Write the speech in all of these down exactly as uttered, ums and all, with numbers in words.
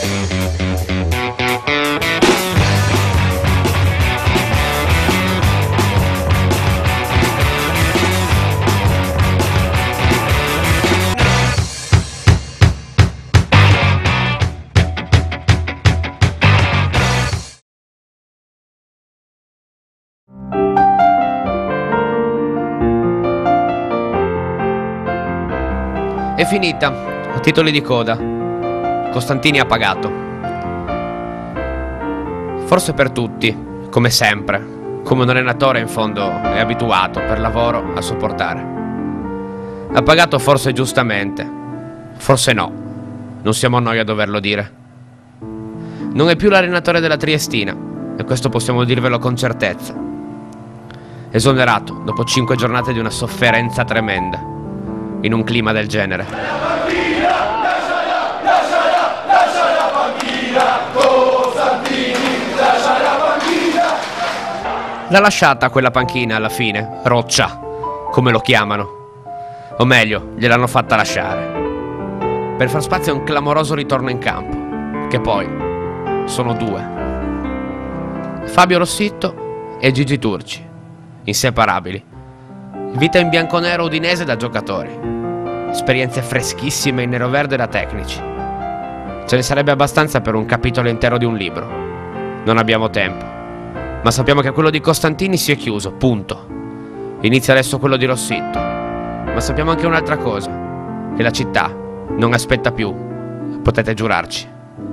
È finita, a titoli di coda. Costantini ha pagato. Forse per tutti, come sempre, come un allenatore in fondo è abituato per lavoro a sopportare. Ha pagato forse giustamente, forse no, non siamo noi a doverlo dire. Non è più l'allenatore della Triestina, e questo possiamo dirvelo con certezza. Esonerato dopo cinque giornate di una sofferenza tremenda. In un clima del genere. L'ha lasciata quella panchina alla fine, roccia, come lo chiamano. O meglio, gliel'hanno fatta lasciare. Per far spazio a un clamoroso ritorno in campo, che poi sono due. Fabio Rossitto e Gigi Turci, inseparabili. Vita in bianconero udinese da giocatori, esperienze freschissime in nero-verde da tecnici. Ce ne sarebbe abbastanza per un capitolo intero di un libro. Non abbiamo tempo, ma sappiamo che quello di Costantini si è chiuso, punto. Inizia adesso quello di Rossitto, ma sappiamo anche un'altra cosa, che la città non aspetta più, potete giurarci.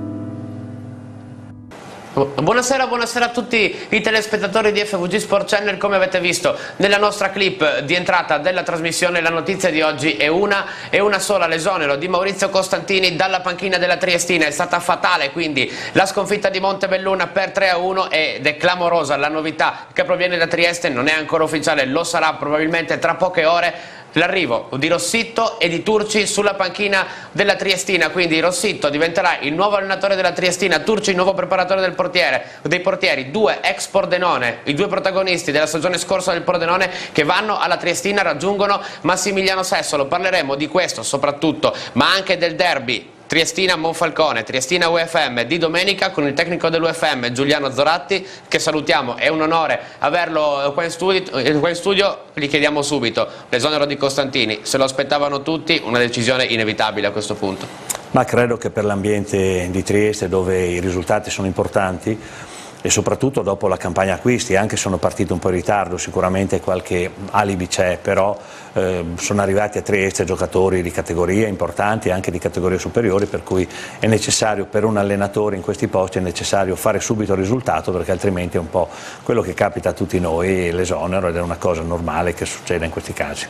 Buonasera, buonasera a tutti i telespettatori di F V G Sport Channel. Come avete visto nella nostra clip di entrata della trasmissione, la notizia di oggi è una e una sola: l'esonero di Maurizio Costantini dalla panchina della Triestina. È stata fatale quindi la sconfitta di Montebelluna per tre a uno ed è clamorosa la novità che proviene da Trieste, non è ancora ufficiale, lo sarà probabilmente tra poche ore. L'arrivo di Rossitto e di Turci sulla panchina della Triestina, quindi Rossitto diventerà il nuovo allenatore della Triestina, Turci il nuovo preparatore del portiere, dei portieri, due ex Pordenone, i due protagonisti della stagione scorsa del Pordenone che vanno alla Triestina, raggiungono Massimiliano Sessolo. Parleremo di questo soprattutto, ma anche del derby Triestina-Monfalcone, Triestina-U F M di domenica con il tecnico dell'U F M Giuliano Zoratti, che salutiamo, è un onore averlo qua in studio, qua in studio. Gli chiediamo subito l'esonero di Costantini, se lo aspettavano tutti, una decisione inevitabile a questo punto. Ma credo che per l'ambiente di Trieste, dove i risultati sono importanti, e soprattutto dopo la campagna acquisti, anche sono partito un po' in ritardo, sicuramente qualche alibi c'è, però eh, sono arrivati a Trieste giocatori di categoria importanti, anche di categorie superiori, per cui è necessario, per un allenatore in questi posti, è necessario fare subito il risultato, perché altrimenti è un po' quello che capita a tutti noi, l'esonero, ed è una cosa normale che succede in questi casi.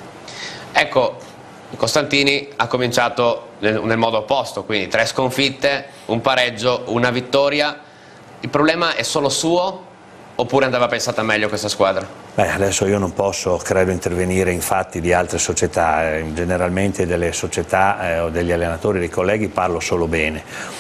Ecco, Costantini ha cominciato nel, nel modo opposto, quindi tre sconfitte, un pareggio, una vittoria. Il problema è solo suo oppure andava pensata meglio questa squadra? Beh, adesso io non posso, credo, intervenire in fatti di altre società, eh, generalmente delle società eh, o degli allenatori, dei colleghi parlo solo bene.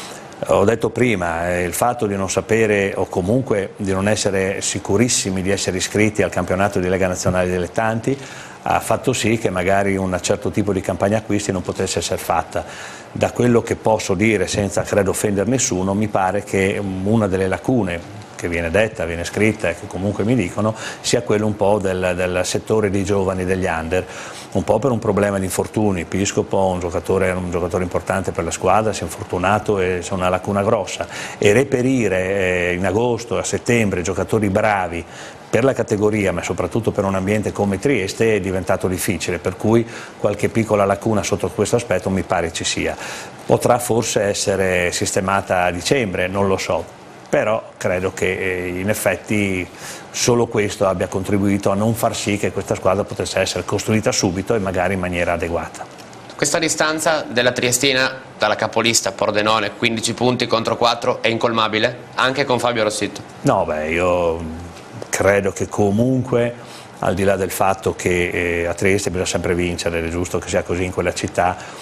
Ho detto prima, eh, il fatto di non sapere o comunque di non essere sicurissimi di essere iscritti al campionato di Lega Nazionale Dilettanti ha fatto sì che magari un certo tipo di campagna acquisti non potesse essere fatta. Da quello che posso dire, senza credo offendere nessuno, mi pare che una delle lacune che viene detta, viene scritta e che comunque mi dicono, sia quello un po' del, del settore dei giovani, degli under, un po' per un problema di infortuni. Piscopo, un giocatore, un giocatore importante per la squadra, si è infortunato e c'è una lacuna grossa, e reperire eh, in agosto, a settembre, giocatori bravi per la categoria, ma soprattutto per un ambiente come Trieste, è diventato difficile, per cui qualche piccola lacuna sotto questo aspetto mi pare ci sia. Potrà forse essere sistemata a dicembre, non lo so, però credo che in effetti solo questo abbia contribuito a non far sì che questa squadra potesse essere costruita subito e magari in maniera adeguata. Questa distanza della Triestina dalla capolista Pordenone, quindici punti contro quattro, è incolmabile anche con Fabio Rossitto? No, beh, io credo che comunque, al di là del fatto che eh, a Trieste bisogna sempre vincere, è giusto che sia così in quella città,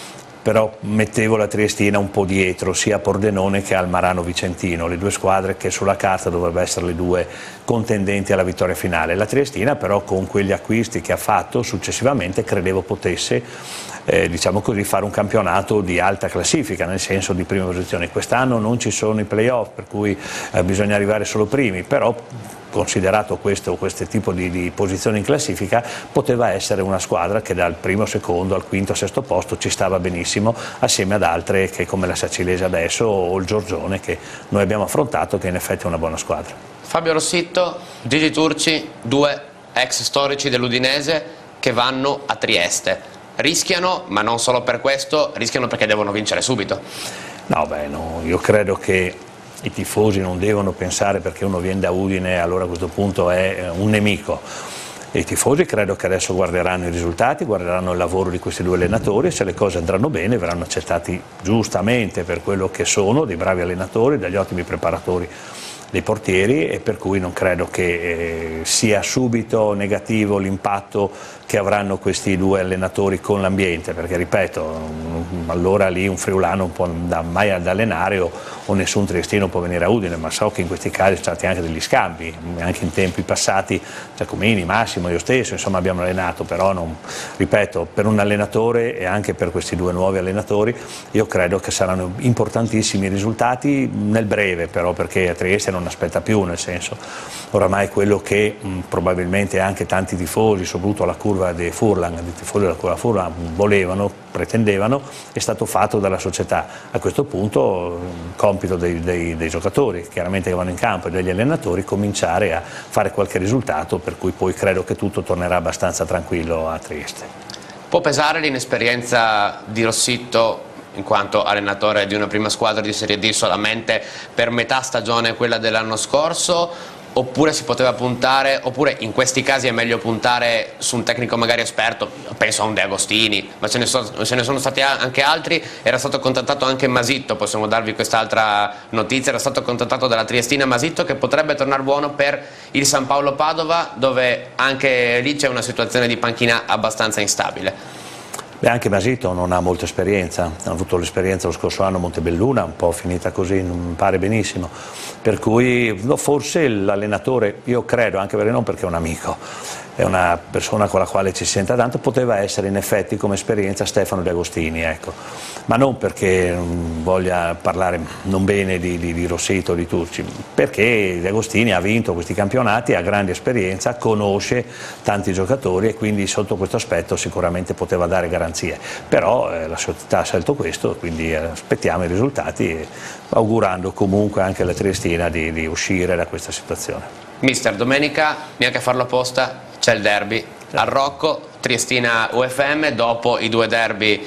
però mettevo la Triestina un po' dietro, sia a Pordenone che al Marano Vicentino, le due squadre che sulla carta dovrebbero essere le due contendenti alla vittoria finale. La Triestina però con quegli acquisti che ha fatto successivamente credevo potesse eh, diciamo così, fare un campionato di alta classifica, nel senso di prima posizione. Quest'anno non ci sono i playoff, per cui eh, bisogna arrivare solo primi, però considerato questo, questo tipo di, di posizione in classifica, poteva essere una squadra che dal primo, secondo al quinto, sesto posto ci stava benissimo, assieme ad altre che come la Sacilese adesso o il Giorgione che noi abbiamo affrontato, che in effetti è una buona squadra. Fabio Rossitto, Gigi Turci, due ex storici dell'Udinese che vanno a Trieste. Rischiano, ma non solo per questo, rischiano perché devono vincere subito. No, beh, no, io credo che i tifosi non devono pensare perché uno viene da Udine allora a questo punto è un nemico. E i tifosi credo che adesso guarderanno i risultati, guarderanno il lavoro di questi due allenatori e se le cose andranno bene verranno accettati giustamente per quello che sono, dei bravi allenatori, dagli ottimi preparatori dei portieri, e per cui non credo che eh, sia subito negativo l'impatto che avranno questi due allenatori con l'ambiente, perché ripeto, allora lì un friulano non può mai ad allenare o, o nessun triestino può venire a Udine, ma so che in questi casi sono stati anche degli scambi, anche in tempi passati Giacomini, Massimo, io stesso, insomma abbiamo allenato, però non, ripeto, per un allenatore e anche per questi due nuovi allenatori io credo che saranno importantissimi i risultati nel breve, però perché a Trieste non aspetta più, nel senso oramai quello che mh, probabilmente anche tanti tifosi, soprattutto la curva dei Furlan, dei tifosi della curva Furlan volevano, pretendevano, è stato fatto dalla società. A questo punto il compito dei, dei, dei giocatori, chiaramente che vanno in campo, e degli allenatori, cominciare a fare qualche risultato, per cui poi credo che tutto tornerà abbastanza tranquillo a Trieste. Può pesare l'inesperienza di Rossitto in quanto allenatore di una prima squadra di Serie D solamente per metà stagione, quella dell'anno scorso, oppure si poteva puntare, oppure in questi casi è meglio puntare su un tecnico magari esperto, penso a un De Agostini, ma ce ne, so, ce ne sono stati anche altri, era stato contattato anche Masitto, possiamo darvi quest'altra notizia, era stato contattato dalla Triestina Masitto che potrebbe tornare buono per il San Paolo Padova, dove anche lì c'è una situazione di panchina abbastanza instabile. Beh, anche Masitto non ha molta esperienza, ha avuto l'esperienza lo scorso anno a Montebelluna, un po' finita così, non mi pare benissimo, per cui no, forse l'allenatore, io credo, anche perché non perché è un amico, è una persona con la quale ci si senta tanto, poteva essere in effetti come esperienza Stefano De Agostini, ecco. Ma non perché voglia parlare non bene di, di, di Rossitto o di Turci, perché De Agostini ha vinto questi campionati, ha grande esperienza, conosce tanti giocatori e quindi sotto questo aspetto sicuramente poteva dare garanzie, però eh, la società ha scelto questo, quindi eh, aspettiamo i risultati e augurando comunque anche alla Triestina di, di uscire da questa situazione. Mister, domenica, neanche a farlo apposta, c'è il derby al Rocco, Triestina U F M, dopo i due derby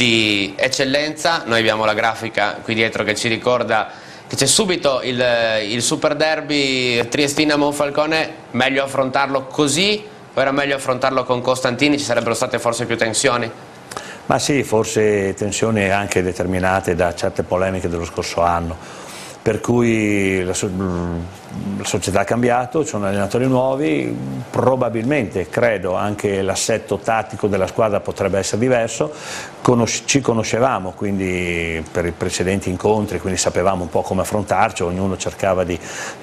di eccellenza. Noi abbiamo la grafica qui dietro che ci ricorda che c'è subito il, il super derby Triestina-Monfalcone. Meglio affrontarlo così o era meglio affrontarlo con Costantini? Ci sarebbero state forse più tensioni? Ma sì, forse tensioni anche determinate da certe polemiche dello scorso anno, per cui la, so la società ha cambiato, ci sono allenatori nuovi, probabilmente credo anche l'assetto tattico della squadra potrebbe essere diverso, Conos ci conoscevamo quindi per i precedenti incontri, quindi sapevamo un po' come affrontarci, ognuno cercava, di,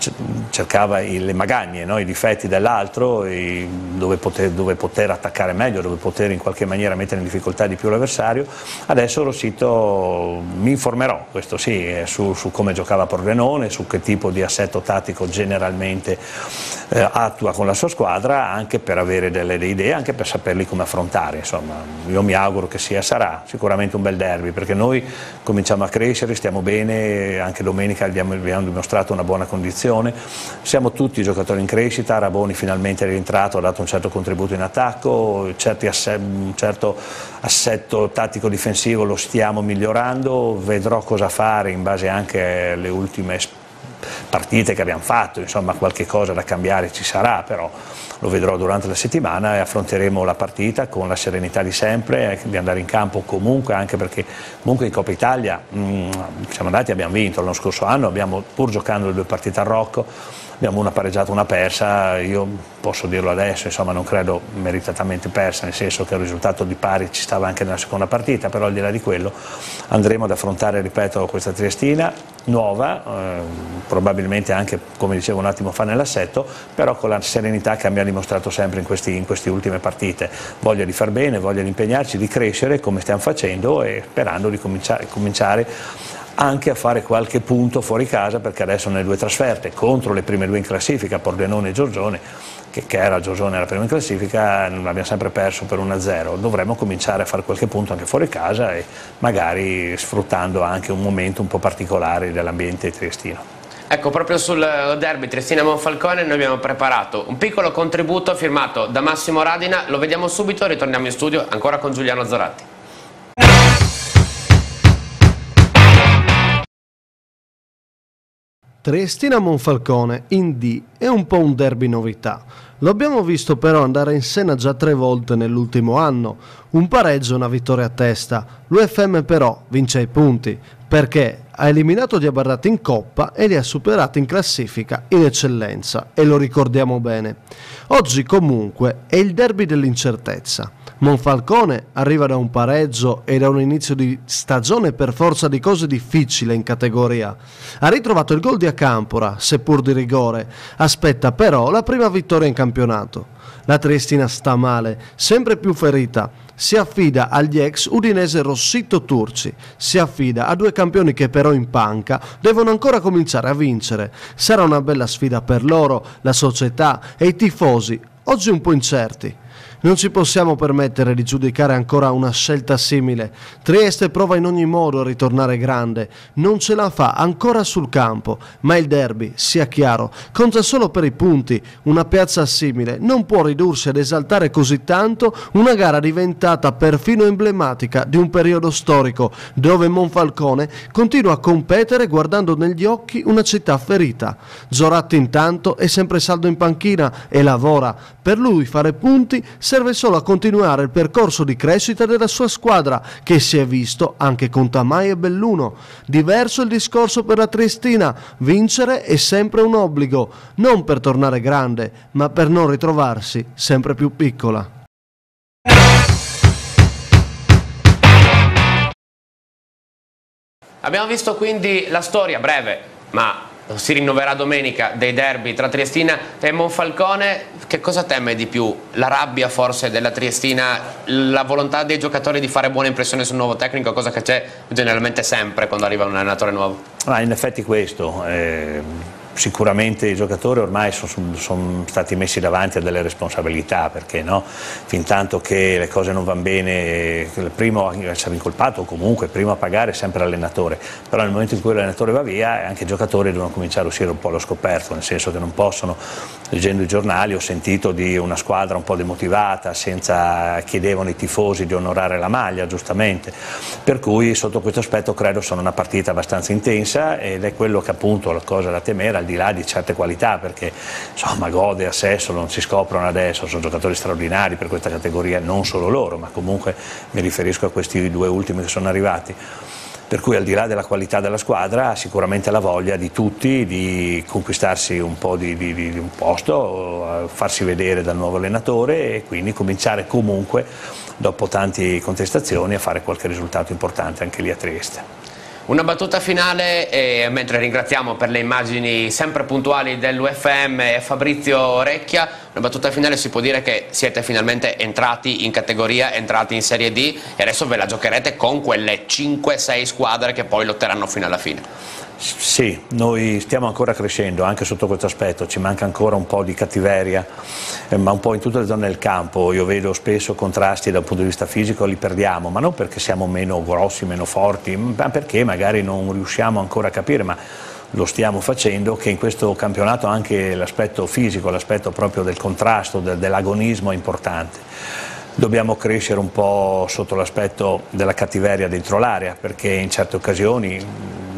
cercava i, le magagne, no? I difetti dell'altro, dove, dove poter attaccare meglio, dove poter in qualche maniera mettere in difficoltà di più l'avversario. Adesso Rossitto mi informerò, questo sì, su, su come giocava Pordenone, su che tipo di assetto tattico generalmente eh, attua con la sua squadra, anche per avere delle idee, anche per saperli come affrontare. Insomma, io mi auguro che sia, sarà sicuramente un bel derby, perché noi cominciamo a crescere, stiamo bene, anche domenica abbiamo, abbiamo dimostrato una buona condizione, siamo tutti giocatori in crescita, Raboni finalmente è rientrato, ha dato un certo contributo in attacco, certi asset, un certo assetto tattico difensivo lo stiamo migliorando, vedrò cosa fare in base anche alle ultime partite che abbiamo fatto, insomma qualche cosa da cambiare ci sarà, però lo vedrò durante la settimana e affronteremo la partita con la serenità di sempre, di andare in campo comunque, anche perché comunque in Coppa Italia mh, siamo andati e abbiamo vinto. L'anno scorso anno abbiamo, pur giocando le due partite a Rocco, abbiamo una pareggiata, una persa. Io posso dirlo adesso, insomma non credo meritatamente persa, nel senso che il risultato di pari ci stava anche nella seconda partita, però al di là di quello andremo ad affrontare, ripeto, questa Triestina nuova, eh, probabilmente anche, come dicevo un attimo fa, nell'assetto, però con la serenità che abbiamo dimostrato sempre in, questi, in queste ultime partite, voglia di far bene, voglia di impegnarci, di crescere come stiamo facendo e sperando di cominciare, cominciare anche a fare qualche punto fuori casa, perché adesso nelle due trasferte contro le prime due in classifica, Pordenone e Giorgione, che, che era Giorgione la prima in classifica, non abbiamo sempre perso per uno a zero, dovremmo cominciare a fare qualche punto anche fuori casa e magari sfruttando anche un momento un po' particolare dell'ambiente triestino. Ecco, proprio sul derby Triestina-Monfalcone noi abbiamo preparato un piccolo contributo firmato da Massimo Radina, lo vediamo subito e ritorniamo in studio ancora con Giuliano Zoratti. Triestina-Monfalcone in D è un po' un derby novità. Lo abbiamo visto però andare in scena già tre volte nell'ultimo anno. Un pareggio e una vittoria a testa. L'U F M però vince ai punti, perché ha eliminato gli Abarrati in Coppa e li ha superati in classifica in eccellenza, e lo ricordiamo bene. Oggi comunque è il derby dell'incertezza. Monfalcone arriva da un pareggio e da un inizio di stagione per forza di cose difficile in categoria. Ha ritrovato il gol di Acampora, seppur di rigore. Aspetta però la prima vittoria in campionato. La Triestina sta male, sempre più ferita. Si affida agli ex Udinese Rossito Turci, si affida a due campioni che però in panca devono ancora cominciare a vincere. Sarà una bella sfida per loro, la società e i tifosi, oggi un po' incerti. Non ci possiamo permettere di giudicare ancora una scelta simile. Trieste prova in ogni modo a ritornare grande, non ce la fa ancora sul campo, ma il derby, sia chiaro, conta solo per i punti. Una piazza simile non può ridursi ad esaltare così tanto una gara diventata perfino emblematica di un periodo storico dove Monfalcone continua a competere guardando negli occhi una città ferita. Zoratti intanto è sempre saldo in panchina e lavora. Per lui fare punti serve solo a continuare il percorso di crescita della sua squadra, che si è visto anche con Tamai e Belluno. Diverso il discorso per la Triestina: vincere è sempre un obbligo, non per tornare grande, ma per non ritrovarsi sempre più piccola. Abbiamo visto quindi la storia breve, ma si rinnoverà domenica, dei derby tra Triestina e Monfalcone. Che cosa teme di più? La rabbia forse della Triestina, la volontà dei giocatori di fare buona impressione sul nuovo tecnico, cosa che c'è generalmente sempre quando arriva un allenatore nuovo? Ah, in effetti questo, eh, sicuramente i giocatori ormai sono, sono stati messi davanti a delle responsabilità, perché no? Fin tanto che le cose non vanno bene, il primo a essere incolpato o comunque primo a pagare è sempre l'allenatore, però nel momento in cui l'allenatore va via anche i giocatori devono cominciare a uscire un po' allo scoperto, nel senso che non possono, leggendo i giornali ho sentito di una squadra un po' demotivata, senza, chiedevano i tifosi di onorare la maglia, giustamente, per cui sotto questo aspetto credo sono una partita abbastanza intensa ed è quello che appunto la cosa da temere, al di là di certe qualità, perché insomma Gode, Assessolo non si scoprono adesso, sono giocatori straordinari per questa categoria, non solo loro, ma comunque mi riferisco a questi due ultimi che sono arrivati. Per cui al di là della qualità della squadra sicuramente la voglia di tutti di conquistarsi un po' di, di, di un posto, farsi vedere dal nuovo allenatore e quindi cominciare comunque dopo tante contestazioni a fare qualche risultato importante anche lì a Trieste. Una battuta finale, e mentre ringraziamo per le immagini sempre puntuali dell'U F M Fabrizio Orecchia, una battuta finale, si può dire che siete finalmente entrati in categoria, entrati in Serie D e adesso ve la giocherete con quelle cinque sei squadre che poi lotteranno fino alla fine. Sì, noi stiamo ancora crescendo anche sotto questo aspetto, ci manca ancora un po' di cattiveria, eh, ma un po' in tutte le zone del campo. Io vedo spesso contrasti dal punto di vista fisico, li perdiamo, ma non perché siamo meno grossi, meno forti, ma perché magari non riusciamo ancora a capire, ma lo stiamo facendo, che in questo campionato anche l'aspetto fisico, l'aspetto proprio del contrasto, del, dell'agonismo è importante. Dobbiamo crescere un po' sotto l'aspetto della cattiveria dentro l'area, perché in certe occasioni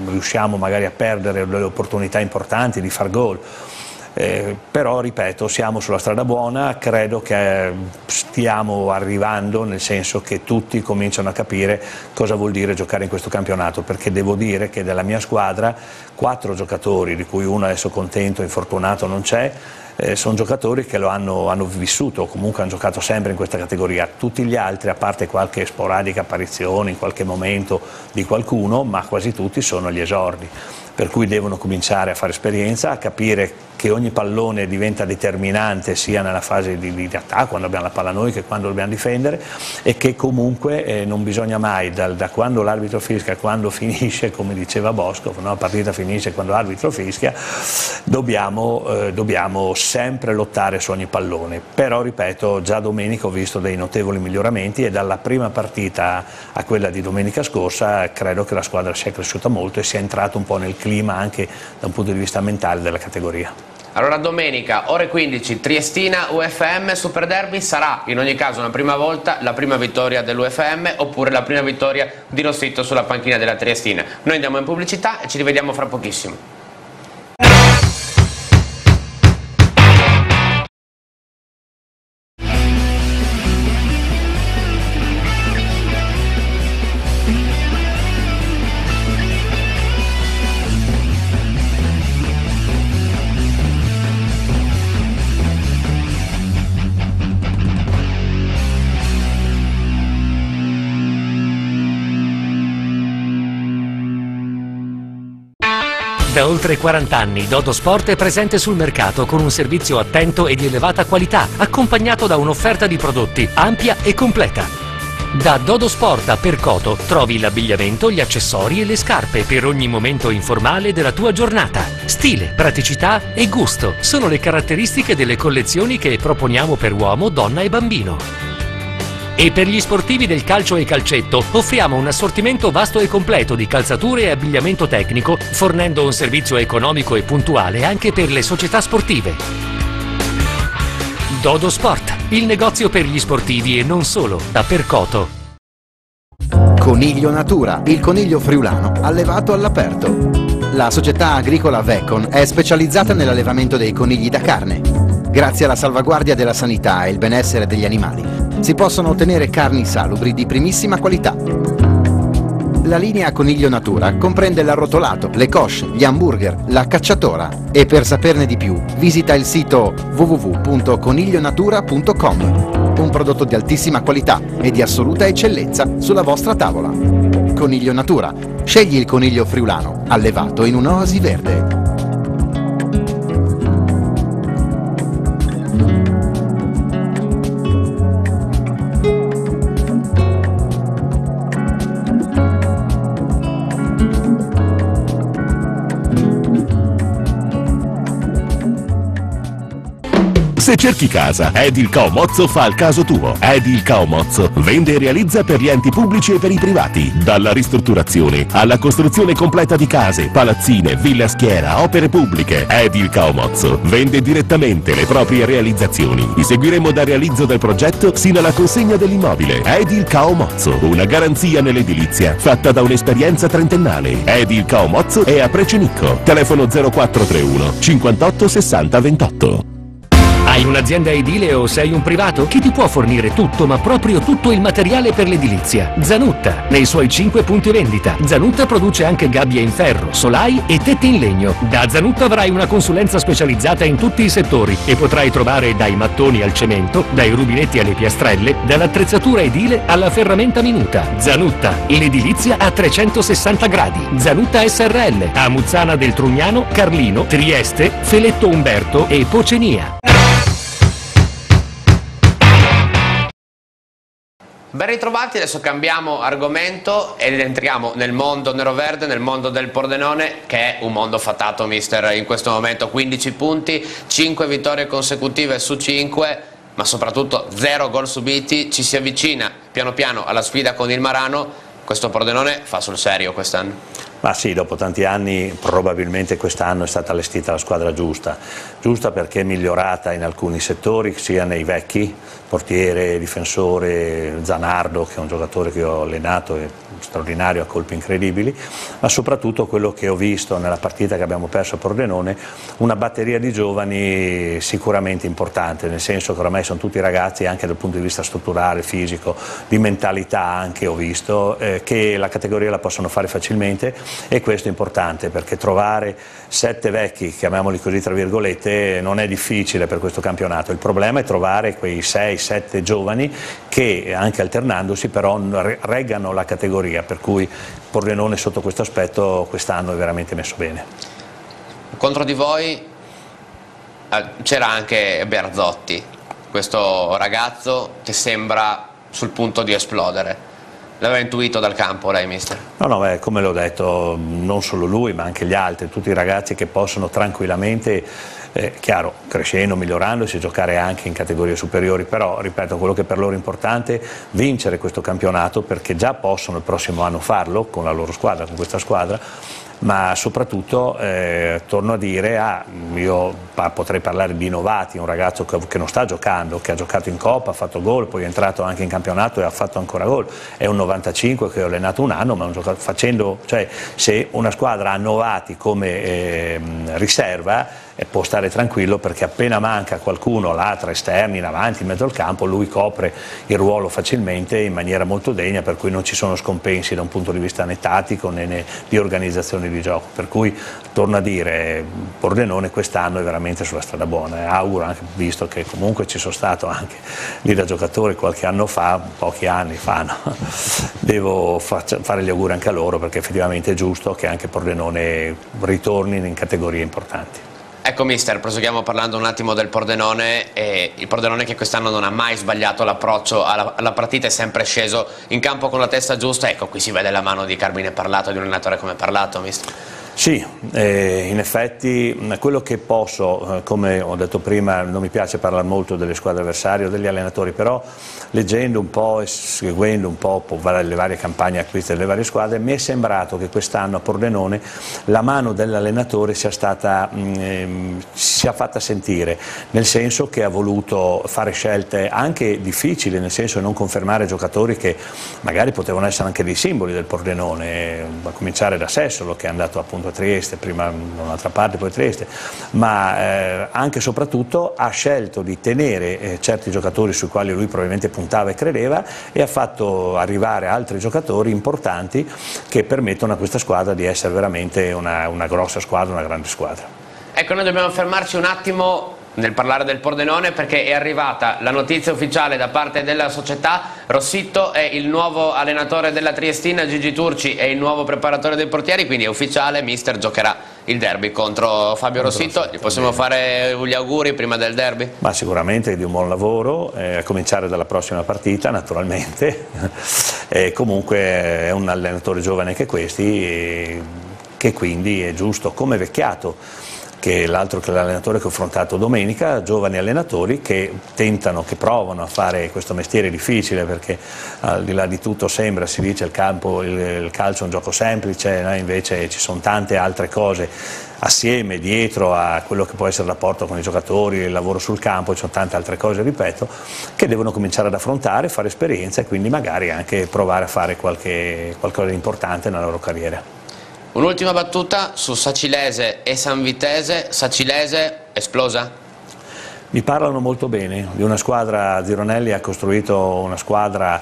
riusciamo magari a perdere delle opportunità importanti di far gol. Eh, però ripeto, siamo sulla strada buona, credo che stiamo arrivando, nel senso che tutti cominciano a capire cosa vuol dire giocare in questo campionato, perché devo dire che della mia squadra quattro giocatori, di cui uno adesso contento, infortunato non c'è, eh, sono giocatori che lo hanno, hanno vissuto, comunque hanno giocato sempre in questa categoria. Tutti gli altri, a parte qualche sporadica apparizione in qualche momento di qualcuno, ma quasi tutti sono gli esordi, per cui devono cominciare a fare esperienza, a capire che ogni pallone diventa determinante sia nella fase di, di attacco, quando abbiamo la palla noi, che quando dobbiamo difendere, e che comunque eh, non bisogna mai, da, da quando l'arbitro fischia a quando finisce, come diceva Bosco, no? La partita finisce quando l'arbitro fischia, dobbiamo, eh, dobbiamo sempre lottare su ogni pallone. Però ripeto, già domenica ho visto dei notevoli miglioramenti e dalla prima partita a quella di domenica scorsa credo che la squadra sia cresciuta molto e sia entrato un po' nel clima anche da un punto di vista mentale della categoria. Allora domenica, ore quindici, Triestina U F M Super Derby, sarà in ogni caso una prima volta la prima vittoria dell'U F M oppure la prima vittoria di Rossitto sulla panchina della Triestina. Noi andiamo in pubblicità e ci rivediamo fra pochissimo. Da oltre quaranta anni Dodo Sport è presente sul mercato con un servizio attento e di elevata qualità, accompagnato da un'offerta di prodotti ampia e completa. Da Dodo Sport a Percoto trovi l'abbigliamento, gli accessori e le scarpe per ogni momento informale della tua giornata. Stile, praticità e gusto sono le caratteristiche delle collezioni che proponiamo per uomo, donna e bambino. E per gli sportivi del calcio e calcetto offriamo un assortimento vasto e completo di calzature e abbigliamento tecnico, fornendo un servizio economico e puntuale anche per le società sportive. Dodo Sport, il negozio per gli sportivi e non solo, da Percoto. Coniglio Natura, il coniglio friulano allevato all'aperto. La società agricola Vecon è specializzata nell'allevamento dei conigli da carne. Grazie alla salvaguardia della sanità e il benessere degli animali si possono ottenere carni salubri di primissima qualità. La linea Coniglio Natura comprende l'arrotolato, le cosce, gli hamburger, la cacciatora e per saperne di più visita il sito w w w punto coniglionatura punto com. Un prodotto di altissima qualità e di assoluta eccellenza sulla vostra tavola. Coniglio Natura. Scegli il coniglio friulano, allevato in un'oasi verde. Se cerchi casa, Edil Mozzo fa il caso tuo. Edil Mozzo vende e realizza per gli enti pubblici e per i privati. Dalla ristrutturazione alla costruzione completa di case, palazzine, villa a schiera, opere pubbliche. Edil Mozzo vende direttamente le proprie realizzazioni. Vi seguiremo dal realizzo del progetto sino alla consegna dell'immobile. Edil Mozzo, una garanzia nell'edilizia fatta da un'esperienza trentennale. Edil Mozzo è a Precenicco. Telefono zero quattro tre uno cinquantotto sessanta ventotto. Hai un'azienda edile o sei un privato? Chi ti può fornire tutto, ma proprio tutto il materiale per l'edilizia? Zanutta, nei suoi cinque punti vendita. Zanutta produce anche gabbie in ferro, solai e tette in legno. Da Zanutta avrai una consulenza specializzata in tutti i settori e potrai trovare dai mattoni al cemento, dai rubinetti alle piastrelle, dall'attrezzatura edile alla ferramenta minuta. Zanutta, l'edilizia a trecentosessanta gradi. Zanutta S R L, a Muzzana del Trugnano, Carlino, Trieste, Feletto Umberto e Pocenia. Ben ritrovati, adesso cambiamo argomento ed entriamo nel mondo nero-verde, nel mondo del Pordenone, che è un mondo fatato, mister, in questo momento. Quindici punti, cinque vittorie consecutive su cinque, ma soprattutto zero gol subiti. Ci si avvicina piano piano alla sfida con il Marano. Questo Pordenone fa sul serio quest'anno. Ma sì, dopo tanti anni probabilmente quest'anno è stata allestita la squadra giusta, giusta perché è migliorata in alcuni settori, sia nei vecchi, portiere, difensore, Zanardo che è un giocatore che ho allenato, è straordinario, a colpi incredibili, ma soprattutto quello che ho visto nella partita che abbiamo perso a Pordenone, una batteria di giovani sicuramente importante, nel senso che ormai sono tutti ragazzi anche dal punto di vista strutturale, fisico, di mentalità anche ho visto, eh, che la categoria la possono fare facilmente. E questo è importante perché trovare sette vecchi, chiamiamoli così tra virgolette, non è difficile per questo campionato. Il problema è trovare quei sei sette giovani che anche alternandosi però reggano la categoria, per cui Pordenone sotto questo aspetto quest'anno è veramente messo bene. Contro di voi eh, c'era anche Berzotti, questo ragazzo che sembra sul punto di esplodere. L'aveva intuito dal campo lei, mister? No, no, beh, come l'ho detto, non solo lui ma anche gli altri, tutti i ragazzi che possono tranquillamente, eh, chiaro, crescendo, migliorandosi, giocare anche in categorie superiori, però ripeto, quello che per loro è importante è vincere questo campionato, perché già possono il prossimo anno farlo con la loro squadra, con questa squadra, ma soprattutto eh, torno a dire, ah, io pa potrei parlare di Novati, un ragazzo che, che non sta giocando, che ha giocato in Coppa, ha fatto gol, poi è entrato anche in campionato e ha fatto ancora gol, è un novantacinque che ho allenato un anno, ma un facendo, cioè, se una squadra ha Novati come eh, riserva eh, può stare tranquillo, perché appena manca qualcuno là tra esterni, in avanti, in mezzo al campo, lui copre il ruolo facilmente in maniera molto degna, per cui non ci sono scompensi da un punto di vista né tattico né, né di organizzazione di gioco, per cui torno a dire, Pordenone quest'anno è veramente sulla strada buona e auguro, anche visto che comunque ci sono stato anche lì da giocatore qualche anno fa, pochi anni fa, no? Devo fare gli auguri anche a loro, perché effettivamente è giusto che anche Pordenone ritorni in categorie importanti. Ecco mister, proseguiamo parlando un attimo del Pordenone, e il Pordenone che quest'anno non ha mai sbagliato l'approccio alla, alla partita, è sempre sceso in campo con la testa giusta. Ecco, qui si vede la mano di Carmine Parlato, di un allenatore come Parlato, mister. Sì, eh, in effetti quello che posso, eh, come ho detto prima, non mi piace parlare molto delle squadre avversarie o degli allenatori, però leggendo un po' e seguendo un po' le varie campagne acquisti delle varie squadre, mi è sembrato che quest'anno a Pordenone la mano dell'allenatore sia stata, mh, sia fatta sentire, nel senso che ha voluto fare scelte anche difficili, nel senso di non confermare giocatori che magari potevano essere anche dei simboli del Pordenone, a cominciare da Sessolo, che è andato appunto a Trieste, prima da un'altra parte poi Trieste, ma eh, anche e soprattutto ha scelto di tenere eh, certi giocatori sui quali lui probabilmente puntava e credeva, e ha fatto arrivare altri giocatori importanti che permettono a questa squadra di essere veramente una, una grossa squadra, una grande squadra. Ecco, noi dobbiamo fermarci un attimo nel parlare del Pordenone, perché è arrivata la notizia ufficiale da parte della società. Rossitto è il nuovo allenatore della Triestina, Gigi Turci è il nuovo preparatore dei portieri, quindi è ufficiale, mister giocherà il derby contro Fabio Rossitto. Gli possiamo fare gli auguri prima del derby? Ma sicuramente di un buon lavoro, eh, a cominciare dalla prossima partita naturalmente, e comunque è un allenatore giovane che questi, e che quindi è giusto, come Vecchiato, che è l'altro che l'allenatore che ho affrontato domenica, giovani allenatori che tentano, che provano a fare questo mestiere difficile, perché al di là di tutto sembra, si dice il campo, il, il calcio è un gioco semplice, no? Invece ci sono tante altre cose assieme, dietro a quello che può essere il rapporto con i giocatori, il lavoro sul campo, ci sono tante altre cose, ripeto, che devono cominciare ad affrontare, fare esperienza e quindi magari anche provare a fare qualche, qualcosa di importante nella loro carriera. Un'ultima battuta su Sacilese e Sanvitese. Sacilese esplosa? Mi parlano molto bene di una squadra, Zironelli ha costruito una squadra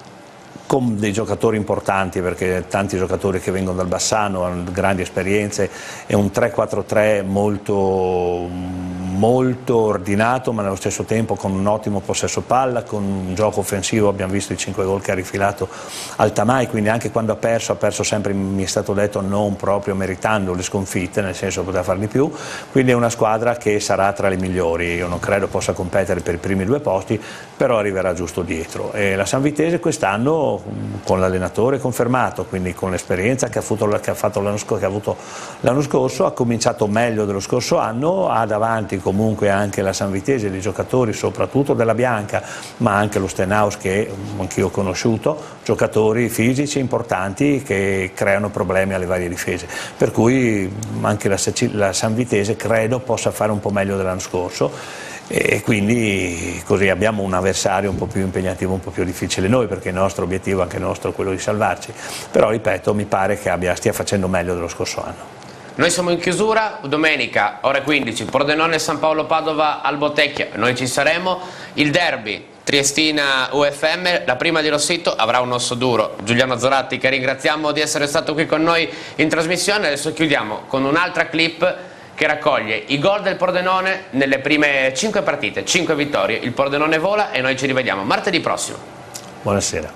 con dei giocatori importanti, perché tanti giocatori che vengono dal Bassano hanno grandi esperienze, è un tre quattro tre molto, molto ordinato, ma nello stesso tempo con un ottimo possesso palla, con un gioco offensivo. Abbiamo visto i cinque gol che ha rifilato Altamai, quindi anche quando ha perso, ha perso sempre, mi è stato detto, non proprio meritando le sconfitte, nel senso che poteva far di più, quindi è una squadra che sarà tra le migliori. Io non credo possa competere per i primi due posti, però arriverà giusto dietro. E la Sanvitese quest'anno, con l'allenatore confermato, quindi con l'esperienza che ha avuto, che ha fatto l'anno scorso, che ha avuto l'anno scorso, ha cominciato meglio dello scorso anno, ha davanti comunque comunque anche la San Vitese, dei giocatori soprattutto della Bianca, ma anche lo Stenhouse che anch'io ho conosciuto, giocatori fisici importanti che creano problemi alle varie difese, per cui anche la, la San Vitese credo possa fare un po' meglio dell'anno scorso. E quindi così abbiamo un avversario un po' più impegnativo, un po' più difficile noi, perché il nostro obiettivo, anche il nostro, è quello di salvarci, però ripeto, mi pare che abbia, stia facendo meglio dello scorso anno. Noi siamo in chiusura, domenica ore quindici, Pordenone San Paolo Padova al Bottecchia, noi ci saremo, il derby Triestina U F M, la prima di Rossitto avrà un osso duro. Giuliano Zoratti, che ringraziamo di essere stato qui con noi in trasmissione. Adesso chiudiamo con un'altra clip che raccoglie i gol del Pordenone nelle prime cinque partite, cinque vittorie. Il Pordenone vola e noi ci rivediamo martedì prossimo. Buonasera.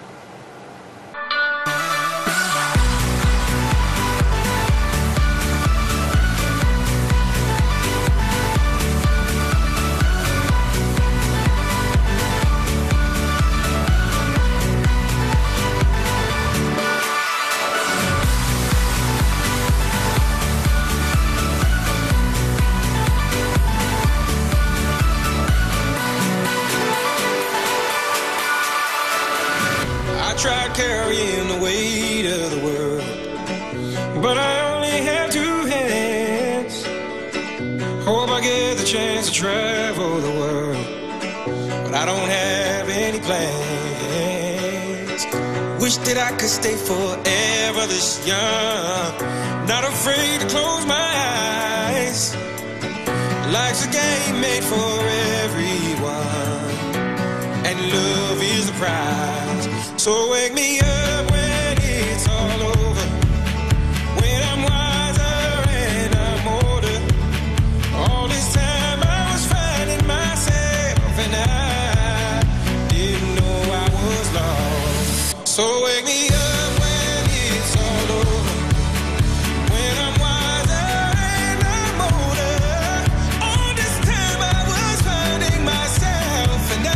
Tried carrying the weight of the world, but I only have two hands. Hope I get the chance to travel the world, but I don't have any plans. Wish that I could stay forever this young, not afraid to close my eyes. Life's a game made for everyone, and love is the prize. So wake me up when it's all over, when I'm wiser and I'm older. All this time I was finding myself and I didn't know I was lost. So wake me up when it's all over, when I'm wiser and I'm older. All this time I was finding myself and I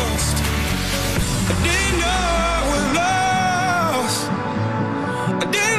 I didn't